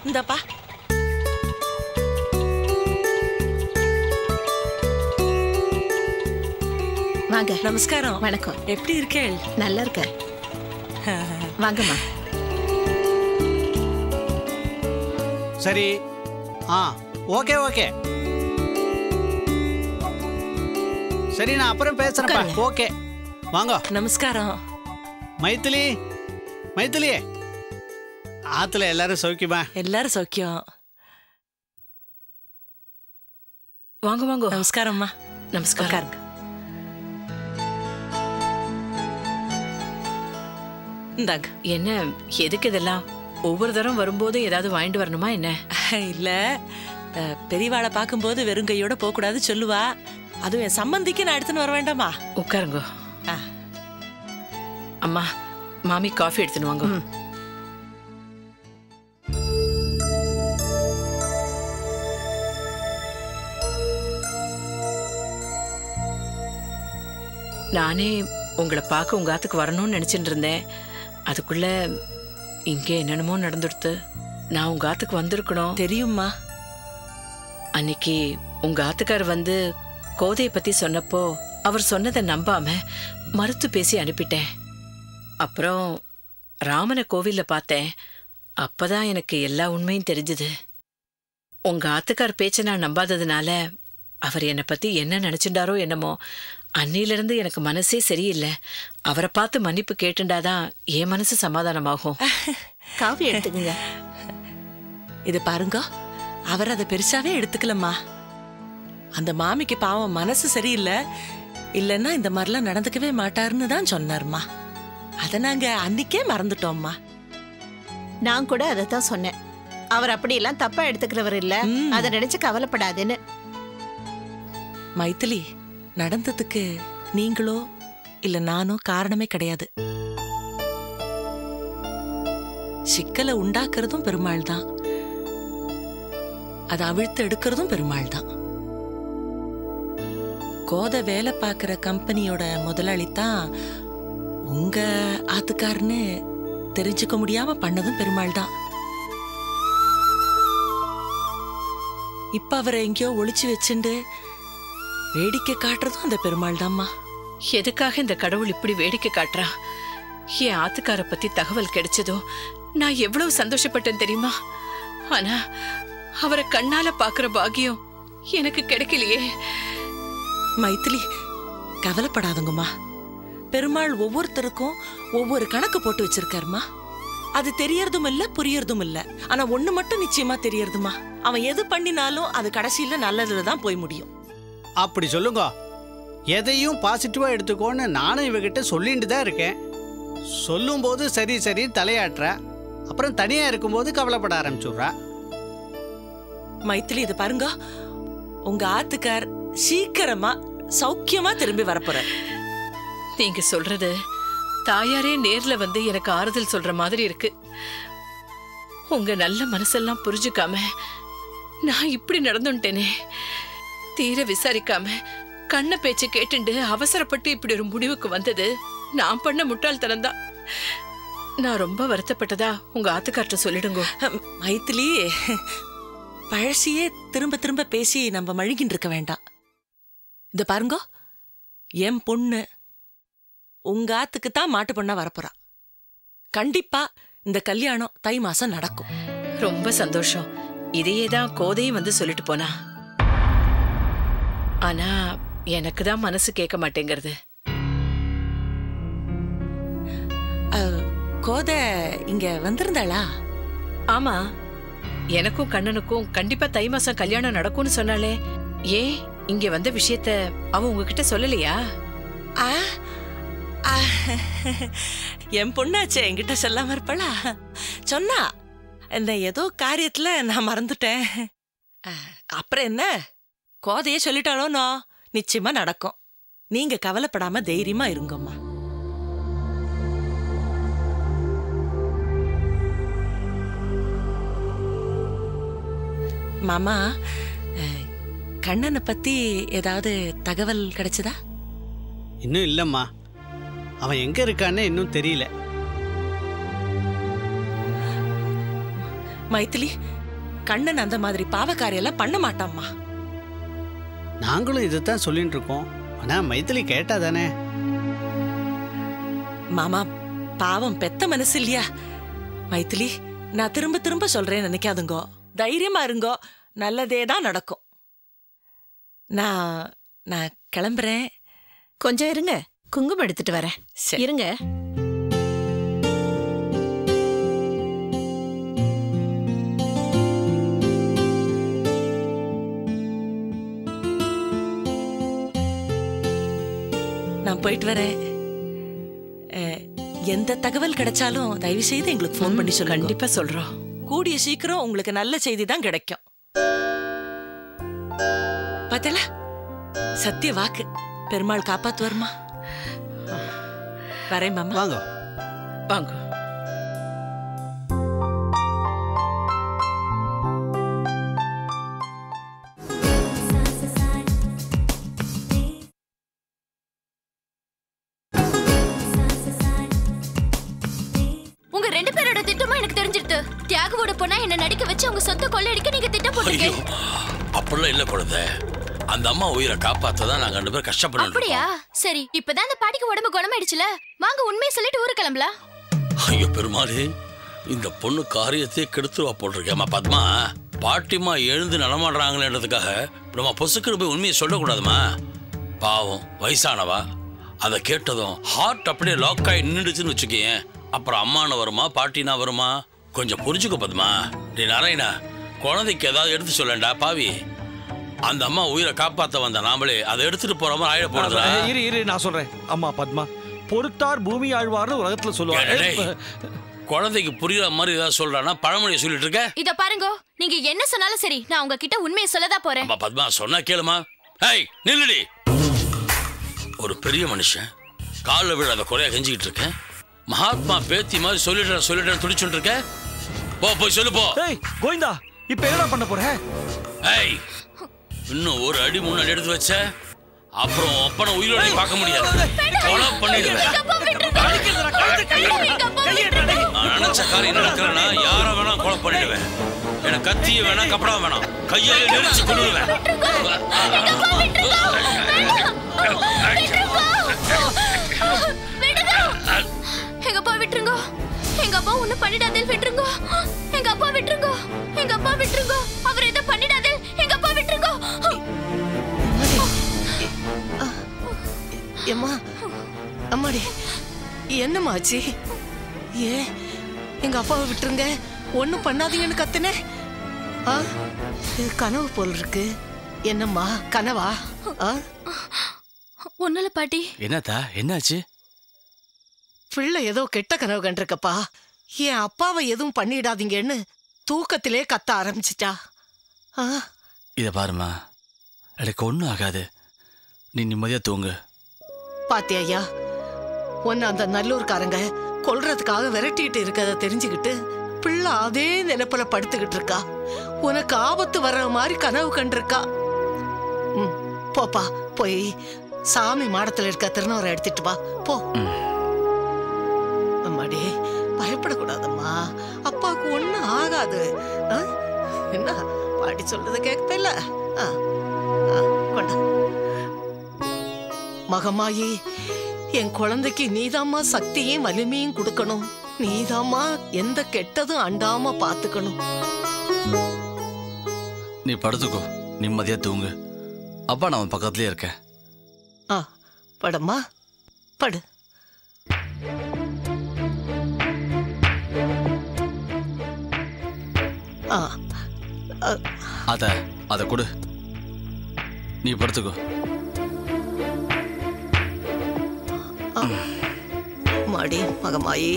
இந்தப்பா. வாங்க. நமஸ்காரம். வணக்கம். எப்படி இருக்கேள்? நல்லா இருக்க. வாங்கம்மா. சரி. Okay okay. சரி, நான் அப்புறம் பேசுறேன்ப்பா. ஓகே, வாங்க. நமஸ்காரம். மைத்திலி, மைத்திலி, ஆத்துல எல்லாரும் சௌக்கியமா? எல்லாரும் சௌக்கியம். வாங்க வாங்க. நமஸ்காரம்மா. நமஸ்காரம். இந்தாங்க. என்ன, எதுக்கு இதெல்லாம்? ஒவ்வொரு தரம் வரும்போது ஏதாவது வாங்கிட்டு வரணுமா என்ன? இல்ல, பெரியவாளை பார்க்கும்போது வெறுங்கையோட போக கூடாது சொல்லுவா. அதுவும் என் சம்பந்திக்கு நான் எடுத்துன்னு வர வேண்டாமா? உட்காருங்க. அம்மா, மாமி காஃபி எடுத்துன்னு வாங்க. நானே உங்களை பார்க்க உங்க ஆத்துக்கு வரணும்னு நினைச்சிட்டு இருந்தேன். அதுக்குள்ள இங்கே என்னென்னமோ நடந்துடுத்து. நான் உங்க ஆத்துக்கு வந்திருக்கணும். தெரியுமா? அன்னைக்கு உங்க ஆத்துக்கார் வந்து கோதையை பத்தி சொன்னப்போ அவர் சொன்னதை நம்பாம மறுத்து பேசி அனுப்பிட்டேன். அப்புறம் ராமனை கோவில்ல பார்த்தேன். அப்பதான் எனக்கு எல்லா உண்மையும் தெரிஞ்சுது. உங்க ஆத்துக்கார் பேச்சை நான் நம்பாததுனால அவர் என்னை பத்தி என்ன நினைச்சுட்டாரோ என்னமோ, அன்னிலிருந்து எனக்கு மனசே சரியில்லை. அவரை பார்த்து மன்னிப்பு கேட்டுண்டாதான் என் மனசு சமாதானமாகும். காஃபி எடுத்துக்குங்க. இது பாருங்க, அவர் அதை பெருசாவே எடுத்துக்கலம்மா. அந்த மாமிக்கு பாவம் மனசு சரியில்லை, இல்லைன்னா இந்த மாதிரிலாம் நடந்துக்கவே மாட்டாருன்னு தான் சொன்னார்மா. அதை நாங்க அன்னைக்கே மறந்துட்டோம்மா. நான் கூட அதைத்தான் சொன்னேன். அவர் அப்படியெல்லாம் தப்பா எடுத்துக்கிறவர் இல்ல, அதை நினைச்சு கவலைப்படாதுன்னு. மைத்திலி, நடந்ததுக்கு நீங்களோ இல்ல நானோ காரணமே கிடையாது. சிக்கலை உண்டாக்குறதும் பெருமாள் தான், அதை அவிழ்த்து எடுக்கிறதும் பெருமாள் தான். கோதை வேலை பார்க்கிற கம்பெனியோட முதலாளி தான் உங்க ஆத்துக்காரன்னு தெரிஞ்சுக்க முடியாம பண்ணதும் பெருமாள் தான். இப்ப அவரை எங்கேயோ ஒளிச்சு வச்சுண்டு வேடிக்கை காட்டுறதும் அந்த பெருமாள் தான்மா. எதுக்காக இந்த கடவுள் இப்படி வேடிக்கை காட்டுறா? என் ஆத்துக்கார பத்தி தகவல் கிடைச்சதோ நான் எவ்வளவு சந்தோஷப்பட்டேன் தெரியுமா? ஆனா அவரை கண்ணால பாக்குற பாக்கியம் எனக்கு கிடைக்கலையே. மைத்திலி, கவலைப்படாதுங்கம்மா. பெருமாள் ஒவ்வொருத்தருக்கும் ஒவ்வொரு கணக்கு போட்டு வச்சிருக்காருமா. அது தெரியறதும் இல்ல, புரியறதும் இல்ல. ஆனா ஒண்ணு மட்டும் நிச்சயமா தெரியறதுமா, அவன் எது பண்ணினாலும் அது கடைசியில நல்லதுலதான் போய் முடியும். அப்படி சொல்லுங்க. எதையும் பாசிட்டிவா எடுத்துக்கோன்னு நானும் இவகிட்ட சொல்லிட்டு தான் இருக்கேன். சொல்லும்போது சரி சரி தலையாட்டுறா, அப்புறம் தனியா இருக்கும்போது கவலைப்பட ஆரம்பிச்சுடுறா. மைத்திலி, இது பாருங்க, உங்க ஆத்துக்கார் சீக்கிரமா சௌக்கியமா திரும்பி வரப்போற. நீங்க சொல்றது தாயாரே நேர்ல வந்து எனக்கு ஆறுதல் சொல்ற மாதிரி இருக்கு. உங்க நல்ல மனசெல்லாம் புரிஞ்சுக்காம நான் இப்படி நடந்துட்டேனே. தீர விசாரிக்காம கண்ண பேச்சு கேட்டுண்டு அவசரப்பட்டு இப்படி ஒரு முடிவுக்கு வந்தது நான் பண்ண முட்டாள்தனம் தான். நான் ரொம்ப வருத்தப்பட்டதா உங்க ஆத்துக்கார்ட்ட சொல்லிடுங்க. மைத்திலி, பழசியே திரும்ப திரும்ப பேசி நம்ம மழுகின்னு இருக்க வேண்டாம். இது பாருங்க, என் பொண்ணு உங்க ஆத்துக்கு தான் மாட்டு பொண்ணா வரப்போறா. கண்டிப்பா இந்த கல்யாணம் தை மாசம் நடக்கும். ரொம்ப சந்தோஷம். இதையேதான் கோதையும் வந்து சொல்லிட்டு போனா. ஆனா எனக்கு தான் மனசு கேட்க மாட்டேங்கிறது. கோதை இங்க வந்திருந்தாளா? ஆமா, எனக்கும் கண்ணனுக்கும் கண்டிப்பா தை மாசம் கல்யாணம் நடக்கும்னு சொன்னாலே. ஏன் இங்க வந்த விஷயத்த அவ உங்ககிட்ட சொல்லலையா? என் பொண்ணாச்சே, என்கிட்ட சொல்லாம இருப்பாளா? சொன்னா. இந்த ஏதோ காரியத்துல நான் மறந்துட்டேன். அப்புறம் என்ன, கோதையே சொல்லிட்டாலோனோ நிச்சயமா நடக்கும். நீங்க கவலைப்படாம தைரியமா இருங்கம்மா. மாமா, கண்ணனை பத்தி ஏதாவது தகவல் கிடைச்சதா? இன்னும் இல்லம்மா, அவன் எங்க இருக்கான்னு இன்னும் தெரியல. மைத்திலி, கண்ணன் அந்த மாதிரி பாவக்காரியெல்லாம் பண்ண மாட்டாம்மா. நாங்களும் இதைத்தான் சொல்லிட்டு இருக்கோம். ஆனா மைதிலி கேட்டா தானே. மாமா பாவம் பெத்த மனசு இல்லையா? மைதிலி, நான் திரும்ப திரும்ப சொல்றேன் நினைக்காதுங்கோ. தைரியமா இருங்கோ, நல்லதே தான் நடக்கும். நான் கிளம்புறேன். கொஞ்சம் இருங்க, குங்குமம் எடுத்துட்டு வரேன். சரி. இருங்க. நான் போயிட்டு வரேன். எந்த தகவல் கிடைச்சாலும் தயவு செய்து எங்களுக்கு ஃபோன் பண்ணி சொல்லுங்க. கண்டிப்பா சொல்றோம். கூடிய சீக்கிரம் உங்களுக்கு நல்ல செய்தி தான் கிடைக்கும். பார்த்தல, சத்திய வாக்கு பெருமாள் காப்பாத்துவாருமா. வரேன் மாமா. வாங்க வாங்க. உங்க ரெண்டு பேரோட திட்டமும் எனக்கு தெரிஞ்சிருது. தியாகுவோட பொண்ணா என்ன நடிக்க வச்சு உங்க சொத்தை கொள்ளையடிக்க நீங்க திட்டம் போட்டுருக்கீங்க. அப்படிலாம் இல்ல குழந்தை. அந்த அம்மா உயிரை காப்பாத்ததான் நாங்க ரெண்டு பேரும் கஷ்டப்பட்டு. அப்படியா? சரி, இப்பதான் அந்த பாட்டிக்கு உடம்பு குணமாயிடுச்சுல, வாங்க உண்மையை சொல்லிட்டு ஊரு கிளம்பலாம். ஐயோ பெருமாளே, இந்த பொண்ணு காரியத்தையே கெடுத்துருவா போட்டிருக்கேம்மா. பத்மா, பாட்டிமா எழுந்து நடமாடுறாங்களேன்றதுக்காக நம்ம பொசுக்குன்னு போய் உண்மையை சொல்லக்கூடாதுமா. பாவம் வயசானவா. அதை கேட்டதும் ஹார்ட் அப்படியே லாக் ஆகி நின்றுச்சுன்னு வச்சுக்கேன். அப்புறம் அம்மானு வருமா பாட்டினா வருமா? கொஞ்சம் புரிஞ்சுக்க பத்மா. நீ நாராயணா, குழந்தைக்கு ஏதாவது எடுத்து சொல்லண்டா பாவி. அந்த அம்மா உயிரை காப்பாத்த வந்த நாமளே அதை எடுத்துட்டு போற மாதிரி ஆயிட போறதா? இரு நான் சொல்றேன். அம்மா பத்மா, பொறுத்தார் பூமி ஆழ்வார்னு உலகத்துல சொல்லுவாங்க. குழந்தைக்கு புரியுற மாதிரி ஏதாவது சொல்றானா? பழமொழியை சொல்லிட்டு இருக்க. இத பாருங்க, நீங்க என்ன சொன்னாலும் சரி, நான் உங்ககிட்ட உண்மையை சொல்லதான் போறேன். பத்மா சொன்னா கேளுமா. ஏய் நில்லுடி. ஒரு பெரிய மனுஷன் காலில் விழாத குறையா கெஞ்சிக்கிட்டு இருக்கேன். மகாத்மா பேத்தி மாதிரி சொல்லிட்டேன் துடிச்சுட்டு இருக்க. போய் சொல்லு போ. ஏய் கோவிந்தா, இப்ப என்ன பண்ண போற? ஏய், இன்னும் ஒரு அடி முன்னாடி எடுத்து வச்ச அப்புறம் அப்பன உயிரோட பார்க்க முடியாது. கொலை பண்ணிடுவேன். நான் நினைச்ச காரியம் நடக்கிறேன்னா யாரை வேணா கொலை பண்ணிடுவேன். எனக்கு கத்திய வேணா கப்படா வேணாம், கையால நெரிச்சு கொண்டுடுவேன். எங்க அப்பா விட்டுருங்க. எங்க அப்பா ஒண்ணு பண்ணிடாதே, விட்டுருங்க. எங்க அப்பா விட்டுருங்க. எங்க அப்பா விட்டுருங்க. அவர் எதை பண்ணிடாதே. எங்க அப்பா விட்டுருங்க. ஏம்மா, அம்மாடி, என்னம்மா ஆச்சு? ஏன் எங்க அப்பாவை விட்டுருங்க, ஒண்ணும் பண்ணாதீங்கன்னு கத்துனே. கனவு போல் இருக்கு. என்னம்மா கனவா? ஒண்ணுல பாட்டி. என்னத்தா என்னாச்சு? பிள்ளை ஏதோ கெட்ட கனவு கண்டிருக்கப்பா. என் அப்பாவை எதுவும் பண்ணிடாதீங்கன்னு தூக்கத்திலே கத்த ஆரம்பிச்சிட்டா. இத பாருமா, எனக்கு ஒண்ணும் ஆகாது. நீ நிம்மதியா தூங்கு. பாத்தியா, உன்னை அந்த நல்லூர்காரங்க கொல்றதுக்காக விரட்டிட்டு இருக்கத தெரிஞ்சுக்கிட்டு பிள்ளை அதே நினைப்புல படுத்துக்கிட்டு இருக்கா. உனக்கு ஆபத்து வர்ற மாதிரி கனவு கண்டிருக்கா. போப்பா, போய் சாமி மாடத்துல இருக்க திருநூறை எடுத்துட்டு வா போ. அம்மாடி, பயப்படக்கூடாதம்மா. அப்பாவுக்கு ஒண்ணும் ஆகாது. என்ன பாட்டி சொல்றத கேட்கல. கொண்டா மகமாயி, என் குழந்தைக்கு நீதாம்மா சக்தியும் வலிமையும் கொடுக்கணும். நீதாம்மா எந்த கெட்டதும் அண்டாம பாத்துக்கணும். நீ படுத்துக்கோ, நிம்மதியா தூங்கு. அப்பா நான் பக்கத்துலயே இருக்கேன். படம்மா, படு. அத கொடு, நீ படுத்துக்கோ. மாடி மகமாயி.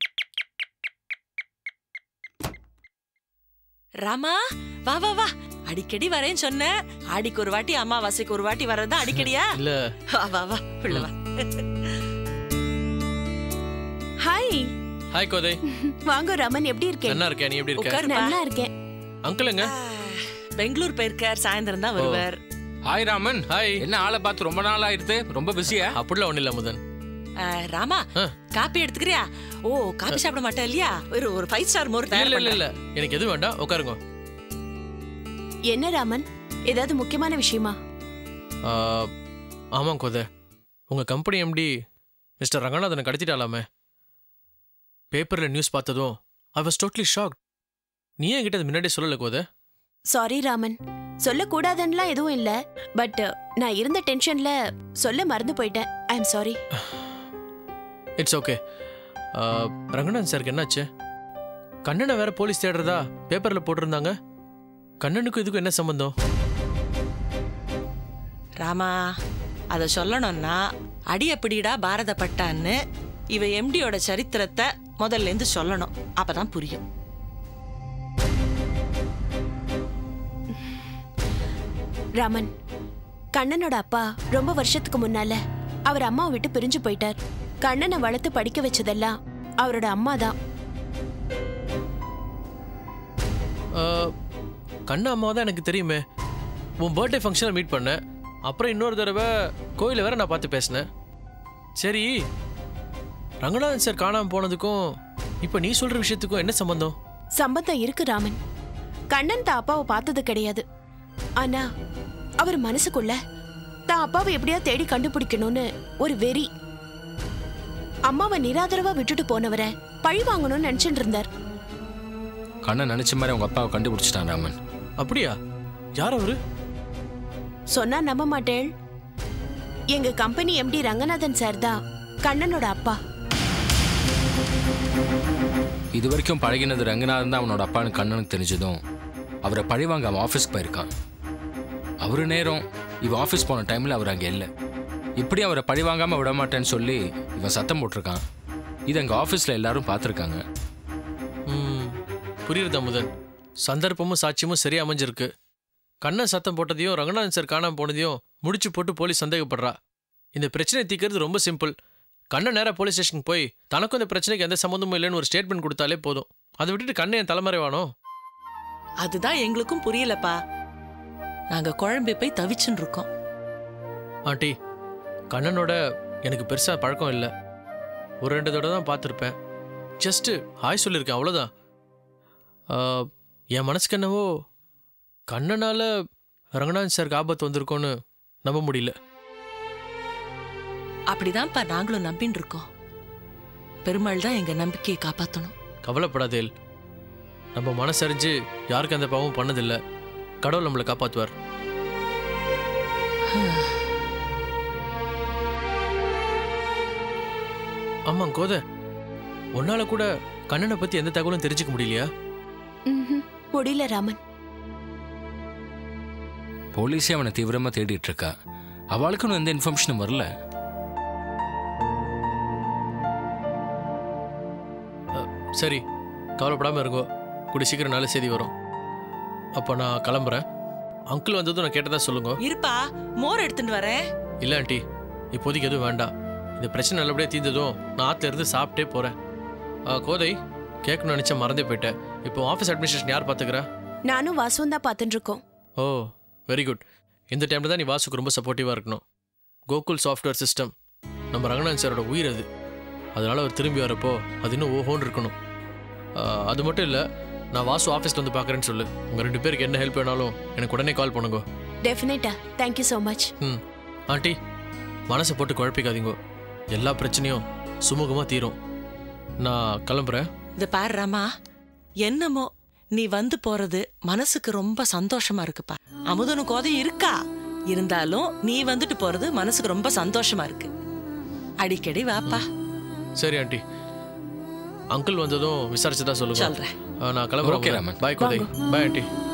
ராமா, வா வா வா. அடிக்கடி வரேன்னு சொன்ன. ஆடிக்கு ஒரு வாட்டி அமாவாசைக்கு ஒரு வாட்டி வர்றதா அடிக்கடியா? இல்ல வா வா வா உள்ள வா. ஹாய். ஹாய் கோதை. வாங்க ராமன், எப்படி இருக்கே? நல்லா இருக்கேன், நீ எப்படி இருக்க? உட்காருப்பா. நல்லா இருக்கேன். அங்கிள் எங்க? பெங்களூர் போயிருக்கார், சாயந்தரம் தான் வருவார். ஹாய் ராமன். ஹாய். என்ன ஆளை பார்த்து ரொம்ப நாள் ஆயிடுது, ரொம்ப பிஸியா? அப்படிலாம் ஒண்ணு இல்ல முதன். ராமா காப்பி எடுத்துக்கிறியா? ஓ காப்பி சாப்பிட மாட்டேன் இல்லையா? ஒரு 5 ஸ்டார் மோர் தயார் இல்ல பண்ணு. இல்ல எனக்கு எதுவும் வேண்டாம், உட்காருங்க. என்ன ராமன், ஏதாவது முக்கியமான விஷயமா? ஆமா கோதை, உங்க கம்பெனி எம்டி மிஸ்டர் ரங்கநாதனை கடத்திட்டாலாமே. பேப்பர்ல நியூஸ் பார்த்ததும் ஐ வாஸ் டோட்டலி ஷாக்ட். நீ என்கிட்ட அது முன்னாடியே சொல்லல கோதை? சாரி ராமன், சொல்லக்கூடாதுன்னுலாம் எதுவும் இல்ல. பட் நான் இருந்த டென்ஷன்ல சொல்ல மறந்து போயிட்டேன். I am sorry. It's okay. Ranganathan சாருக்கு என்னாச்சு? கண்ணனை வேற போலீஸ் தேடுறதா பேப்பர்ல போட்டிருந்தாங்க. கண்ணனுக்கும் இதுக்கும் என்ன சம்பந்தம்? ராமா, அத சொல்லணும்னா அடியப்பிடிடா பாரதப்பட்டான்னு இவ எம்டியோட சரித்திரத்தை முதல்ல இருந்து சொல்லணும், அப்பதான் புரியும். ராமன், கண்ணனோட அப்பா ரொம்ப வருஷத்துக்கு முன்னால அவர் அம்மாவை விட்டு பிரிஞ்சு போயிட்டார். கண்ணனை வளர்த்து படிக்க வச்சதெல்லாம் அவரோட அம்மா தான். கண்ண அம்மா தான் எனக்கு தெரியுமே. உன் பர்த்டே ஃபங்க்ஷனில் மீட் பண்ணேன். அப்புறம் இன்னொரு தடவை கோயிலை வேற நான் பார்த்து பேசினேன். சரி, ரங்கநாதன் சார் காணாமல் போனதுக்கும் இப்போ நீ சொல்ற விஷயத்துக்கும் என்ன சம்பந்தம்? சம்பந்தம் இருக்கு ராமன். கண்ணன் தான் அப்பாவை பார்த்தது கிடையாது. ஆனா அவர் மனசுக்குள்ள தான் அப்பாவை எப்படியா தேடி கண்டுபிடிக்கணும்னு ஒரு வெறி. அம்மாவை நிராதரவா விட்டுட்டு போனவரை பழி வாங்கணும்னு நினைச்சிட்டு இருந்தார். கண்ணன் நினைச்ச மாதிரி அவங்க அப்பாவை கண்டுபிடிச்சிட்டான் ராமன். அப்படியா? யார் அவரு? சொன்னா நம்ப மாட்டேள். எங்க கம்பெனி எம்டி ரங்கநாதன் சார் தான் கண்ணனோட அப்பா. இது வரைக்கும் பழகினது ரங்கநாதன் தான் அவனோட அப்பான்னு கண்ணனுக்கு தெரிஞ்சதும் அவரை பழிவாங்க அவன் ஆஃபீஸ்க்கு போயிருக்கான். அவரு நேரம் இவன் ஆஃபீஸ் போன டைமில் அவர் அங்கே இல்லை. இப்படி அவரை பழிவாங்காமல் விட மாட்டேன்னு சொல்லி இவன் சத்தம் போட்டிருக்கான். இது எங்கள் ஆஃபீஸில் எல்லாரும் பார்த்துருக்காங்க. புரியுறதா முதன்? சந்தர்ப்பமும் சாட்சியமும் சரியா அமைஞ்சிருக்கு. கண்ணன் சத்தம் போட்டதையும் ரங்கநாதன் சார் காணாமல் போனதையும் முடிச்சு போட்டு போலீஸ் சந்தேகப்படுறா. இந்த பிரச்சனை தீர்க்கிறது ரொம்ப சிம்பிள். கண்ணன் நேராக போலீஸ் ஸ்டேஷனுக்கு போய் தனக்கும் இந்த பிரச்சனைக்கு எந்த சம்மந்தமும் இல்லைன்னு ஒரு ஸ்டேட்மெண்ட் கொடுத்தாலே போதும். அதை விட்டுட்டு கண்ணன் என் தலைமறைவானோ? அதுதான் எங்களுக்கும் புரியலப்பா. நாங்க குழம்பி போய் தவிச்சுன்னு இருக்கோம். ஆண்டி, கண்ணனோட எனக்கு பெருசா பழக்கம் இல்லை. ஒரு 2 தடவை தான் பார்த்துருப்பேன். ஜஸ்ட்டு ஹாய் சொல்லியிருக்கேன், அவ்வளோதான். என் மனசுக்கு என்னவோ கண்ணனால ரங்கநாதன் சாருக்கு ஆபத்து வந்திருக்கோன்னு நம்ப முடியல. அப்படிதான்ப்பா நாங்களும் நம்பின்னு இருக்கோம். பெருமாள் தான் எங்க நம்பிக்கையை காப்பாற்றணும். கவலைப்படாதேல், நம்ம மனசறிஞ்சு யாருக்கு அந்த பாவமும் பண்ணதில்லை. கடவுள் நம்மளை காப்பாற்றுவார். ஆமா கோதை, உன்னால கூட கண்ணனை பத்தி எந்த தகவலும் தெரிஞ்சுக்க முடியலையா? முடியல ராமன். போலீஸே அவனை தீவிரமாக தேடிட்டு இருக்கா. அவளுக்குன்னு எந்த இன்ஃபர்மேஷனும் வரல. சரி, கவலைப்படாமல் இருங்கோ. கூடி சீக்கிரம் நல்ல செய்தி வரும். அப்போ நான் கிளம்புறேன். அங்கிள் வந்ததும் நான் கேட்டதா சொல்லுங்க. இருப்பா, மோர் எடுத்துட்டு வரேன். இல்லை ஆண்டி, இப்போதைக்கு எதுவும் வேண்டாம். இந்த பிரச்சனை நல்லபடியாக தீர்ந்ததும் நான் ஆற்றுல இருந்து சாப்பிட்டே போகிறேன். கோதை, கேட்கணும்னு நினச்சா மறந்தே போயிட்டேன். இப்போ ஆஃபீஸ் அட்மினிஸ்ட்ரேஷன் யார் பார்த்துக்கிறா? நானும் வாசுவும் தான் பார்த்துட்டு இருக்கோம். Oh, very good. இந்த டைமில் தான் நீ வாசுக்கு ரொம்ப சப்போர்ட்டிவாக இருக்கணும். கோகுல் சாஃப்ட்வேர் சிஸ்டம் நம்ம ரங்கநாதன் சாரோட உயிர் அது. அதனால் அவர் திரும்பி வரப்போ அது இன்னும் ஓஹோன்னு இருக்கணும். அது மட்டும் இல்லை, நான் வாசு ஆஃபீஸில் வந்து பார்க்குறேன்னு சொல்லு. உங்கள் 2 பேருக்கு என்ன ஹெல்ப் வேணாலும் எனக்கு உடனே கால் பண்ணுங்க. டெஃபினட்டா. Thank you so much. ஆண்டி, மனசை போட்டு குழப்பிக்காதீங்க. எல்லா பிரச்சனையும் சுமூகமாக தீரும். நான் கிளம்புறேன். இது பாரு ராமா, என்னமோ நீ வந்து போறது மனசுக்கு ரொம்ப சந்தோஷமா இருக்குப்பா. அமுதனு கோதை இருக்கா, இருந்தாலும் நீ வந்துட்டு போறது மனசுக்கு ரொம்ப சந்தோஷமா இருக்கு. அடிக்கடி வாப்பா. சரி ஆண்டி, அங்கிள் வந்ததும் விசாரிச்சுதான் சொல்லுங்க. சொல்றேன். நான் கிளம்புறேன். Okay Raman. Bye Kothai. Bye aunty.